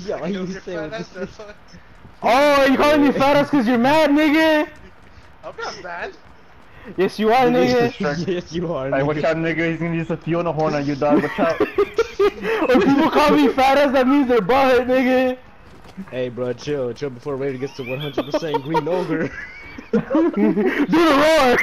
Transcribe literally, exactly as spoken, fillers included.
Yo, you say what ass, you that's why. Oh, you calling me fat ass cause you're mad, nigga? I'm not bad. Yes, you are, nigga. Yes, you are. Hey, watch Nigga. out, nigga. He's gonna use a Fiona horn on you, dog. Watch out. When people call me fat ass, that means they're butthurt, nigga. Hey, bro, chill, chill before Raider gets to one hundred percent green ogre. Do the roar.